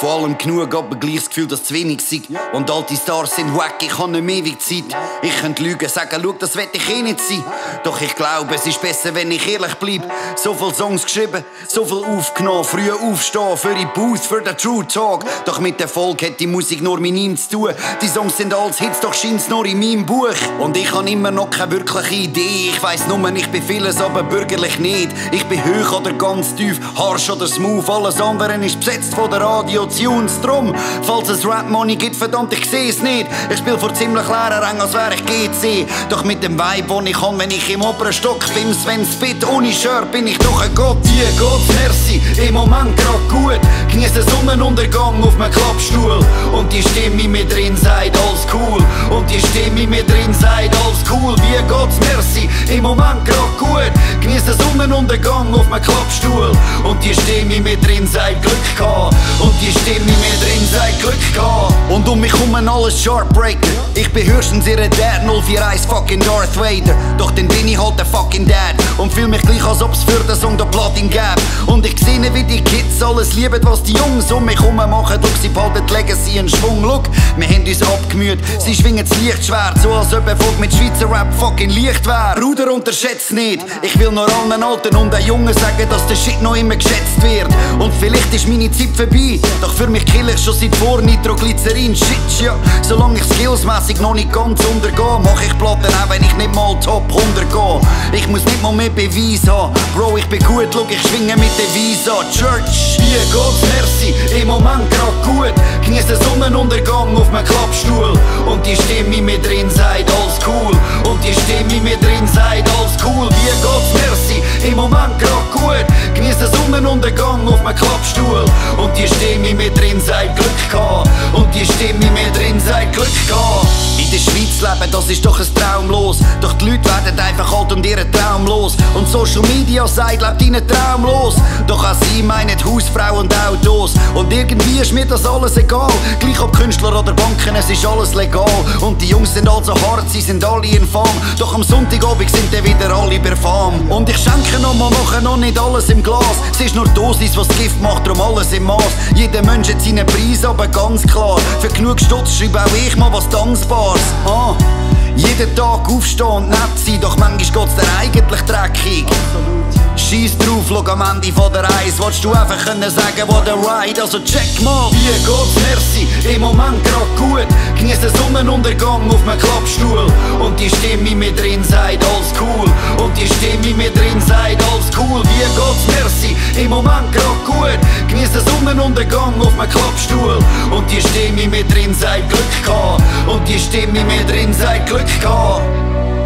Vor allem genug, aber gleich das Gefühl, dass zu wenig sei. Und alte Stars sind wack, ich habe nicht mehr ewig Zeit. Ich könnte lügen, sagen, schau, das will ich eh nicht sein. Doch ich glaube, es ist besser, wenn ich ehrlich bleib. So viele Songs geschrieben, so viel aufgenommen. Früh aufstehen für die Booth, für den True Talk. Doch mit Erfolg hat die Musik nur mit ihm zu tun. Die Songs sind als Hits, doch scheint's nur in meinem Buch. Und ich habe immer noch keine wirkliche Idee. Ich weiss nur, ich bin vieles, aber bürgerlich nicht. Ich bin hoch oder ganz tief, harsh oder smooth. Alles andere ist besetzt von der Radio-Tunes. Drum, falls es Rap-Money gibt, verdammt, ich seh's nicht. Ich spiel vor ziemlich leeren Rängen, als wär ich GC. Doch mit dem Vibe, den ich kann, wenn ich im oberen Stock bin, wenn spit ohne Shirt, bin ich doch ein Gott. Hier geht's, merci, im Moment grad gut. Genieß den Sonnenuntergang auf meinem Klappstuhl. Und die Stimme mit drin sagt, alles cool. Und die Stimme mit drin sagt, alles cool. Wie geht's, merci, im Moment grad gut. Genieß den Sonnenuntergang auf meinem Klappstuhl. Und die Stimme mit drin sagt, Glück gehabt. Und die Stimme mit drin sagt, Glück gehabt. Und um mich herum alles Sharpbreaker. Ich bin höchstens ihre Dad, 041 fucking Darth Vader. Doch dann bin ich halt der fucking Dad. Und fühl mich gleich, als ob's für den Song der Platin gäbe. Und ich sehe, wie die Kids alles lieben, was die Jungs um mich herum machen. Doch sie behalten die Legacy in Schwung. Look, wir haben uns abgemüht. Sie schwingen das Lichtschwert, so als ob Erfolg mit Schweizer Rap fucking leicht wär. Bruder, unterschätzt nicht. Ich will nur allen Alten und den Jungen sagen, dass der Shit noch immer geschätzt wird. Und vielleicht ist meine Zeit vorbei. Doch für mich kill ich schon seit vor Nitroglycerin. Shit, ja. Solange ich skillsmässig noch nicht ganz untergehe, mach ich Platten, auch wenn ich nicht mal Top 100 gehe. Ich muss nicht mal mehr Beweis haben. Bro, ich bin gut, schau, ich schwinge mit der Visa. Church, hier geht's, merci, im Moment grad gut. Genieß den Sonnenuntergang auf meinem Klappstuhl. Und die Stimme mit drin sagt, alles cool. Und die Stimme mit drin sagt, alles cool. Wie geht's, merci, im Moment grad gut. Genieß den Sonnenuntergang auf meinem Klappstuhl. Und die Stimme mit drin sagt, Glück gehabt. Und die Stimme mit drin sagt, Glück gehabt. In der Schweiz leben, das ist doch ein Traumlos. Doch die Leute werden einfach alt und ihren Traum los. Und Social Media sagt, lebt ihnen Traum los. Doch auch sie meinen Hausfrau und Autos. Und irgendwie ist mir das alles egal. Gleich ob Künstler oder Banken, es ist alles legal. Und die Jungs sind all so hart, sie sind alle infam. Doch am Sonntagabend sind dann wieder alle perfam. Und ich schenke nochmal, mache noch nicht alles im Glas. Es ist nur die Dosis, was das Gift macht, darum alles im Maß. Jeder Mensch hat seinen Preis, aber ganz klar. Für genug Stutz schreibe auch ich mal was Tanzbares. Jeden Tag aufstehen und nett sein, doch manchmal geht's dir eigentlich dreckig. Scheiss drauf, schau am Ende von der Reise. Willst du einfach können sagen, what a ride? Also check mal. Hier geht's, merci, im Moment grad gut. Genieß den Sonnenuntergang auf meinem Klappstuhl. Und die Stimme mit drin sagt, alles cool. Und die Stimme mit drin sagt, alles cool. Wie geht's, merci, im Moment grad gut. Genieß den Sonnenuntergang auf meinem Klappstuhl. Und die Stimme mit drin sagt, Glück gehabt. Und die Stimme mit drin sagt, Glück gehabt.